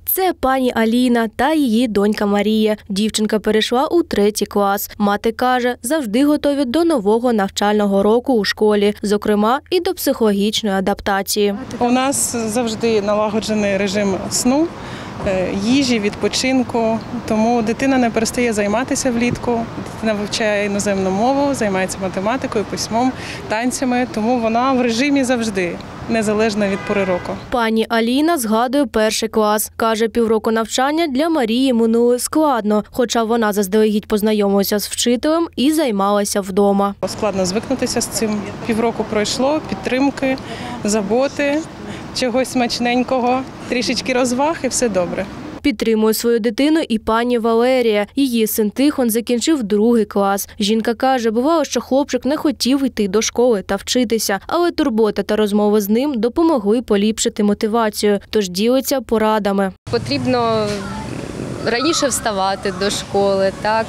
Це пані Аліна та її донька Марія. Дівчинка перейшла у 3-й клас. Мати каже, завжди готові до нового навчального року у школі, зокрема і до психологічної адаптації. У нас завжди налагоджений режим сну, їжі, відпочинку, тому дитина не перестає займатися влітку. Дитина вивчає іноземну мову, займається математикою, письмом, танцями, тому вона в режимі завжди, незалежно від пори року. Пані Аліна згадує 1-й клас. Каже, півроку навчання для Марії минули складно, хоча вона заздалегідь познайомилася з вчителем і займалася вдома. Складно звикнутися з цим. Півроку пройшло, підтримки, заботи, чогось смачненького, трішечки розваг і все добре. Підтримує свою дитину і пані Валерія. Її син Тихон закінчив 2-й клас. Жінка каже, бувало, що хлопчик не хотів йти до школи та вчитися, але турбота та розмови з ним допомогли поліпшити мотивацію, тож ділиться порадами. Потрібно раніше вставати до школи, так,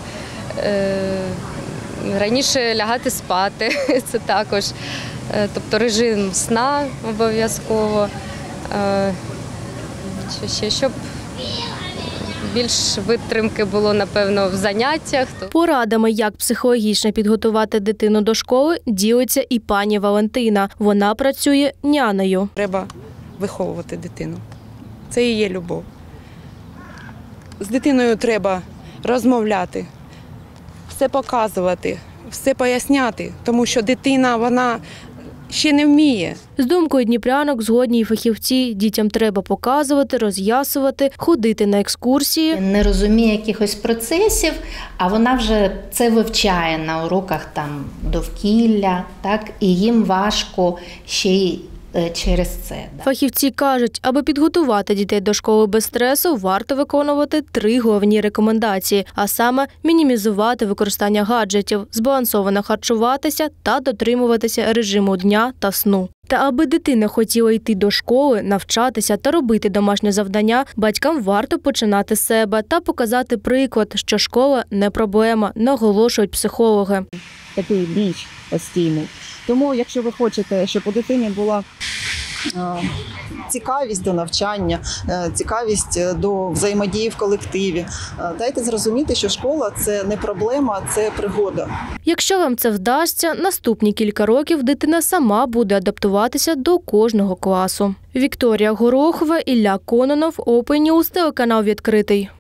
раніше лягати спати, це також, тобто режим сна обов'язково, щоб більш витримки було, напевно, в заняттях. Порадами, як психологічно підготувати дитину до школи, ділиться і пані Валентина. Вона працює нянею. Треба виховувати дитину. Це і є любов. З дитиною треба розмовляти, все показувати, все поясняти, тому що дитина, вона ще не вміє. З думкою дніпрянок згодні й фахівці. Дітям треба показувати, роз'ясувати, ходити на екскурсії. Не розуміє якихось процесів, а вона вже це вивчає на уроках там довкілля, так, і їм важко ще й через це. Фахівці кажуть, аби підготувати дітей до школи без стресу, варто виконувати 3 головні рекомендації, а саме мінімізувати використання гаджетів, збалансовано харчуватися та дотримуватися режиму дня та сну. Та аби дитина хотіла йти до школи, навчатися та робити домашнє завдання, батькам варто починати з себе та показати приклад, що школа не проблема, наголошують психологи. Такий біч постійний. Тому, якщо ви хочете, щоб у дитини була цікавість до навчання, цікавість до взаємодії в колективі, дайте зрозуміти, що школа – це не проблема, це пригода. Якщо вам це вдасться, наступні кілька років дитина сама буде адаптуватися до кожного класу. Вікторія Горохова, Ілля Кононов, Open News, телеканал «Відкритий».